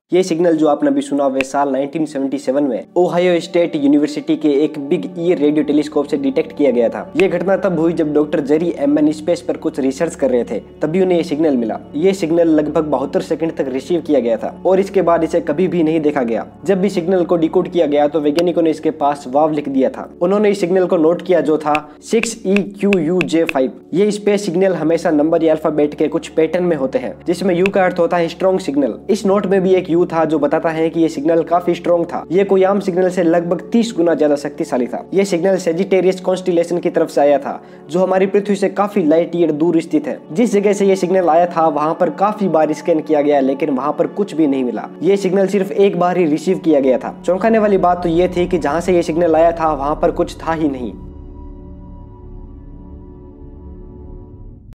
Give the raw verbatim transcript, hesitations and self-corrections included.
ये सिग्नल जो आपने अभी सुना वे साल नाइनटीन सेवेंटी सेवन में ओहायो स्टेट यूनिवर्सिटी के एक बिग ईयर रेडियो टेलीस्कोप से डिटेक्ट किया गया था। ये घटना तब हुई जब डॉक्टर जेरी एमन स्पेस पर कुछ रिसर्च कर रहे थे, तभी उन्हें ये सिग्नल मिला। ये सिग्नल लगभग बहत्तर सेकंड तक रिसीव किया गया था और इसके बाद इसे कभी भी नहीं देखा गया। जब भी सिग्नल को डिकोड किया गया तो वैज्ञानिकों ने इसके पास वाव लिख दिया था। उन्होंने इस सिग्नल को नोट किया जो था six E Q U J five. ये स्पेस सिग्नल हमेशा नंबर या अल्फाबेट के कुछ पैटर्न में होते हैं, जिसमें यू का अर्थ होता है स्ट्रॉन्ग सिग्नल। इस नोट में भी एक यू था जो बताता है कि ये सिग्नल काफी स्ट्रॉन्ग था। ये कोई आम सिग्नल से लगभग तीस गुना ज्यादा शक्तिशाली था। ये सिग्नल सेजिटेरियस कॉन्स्टेलेशन की तरफ से आया था, जो हमारी पृथ्वी से काफी लाइट ईयर दूर स्थित है। जिस जगह से ये सिग्नल आया था वहां पर काफी बार स्कैन किया गया, लेकिन वहां पर कुछ भी नहीं मिला। ये सिग्नल सिर्फ एक बार ही रिसीव किया गया था। चौंकाने वाली बात तो ये थी कि जहां से ये सिग्नल आया था वहां पर कुछ था ही नहीं।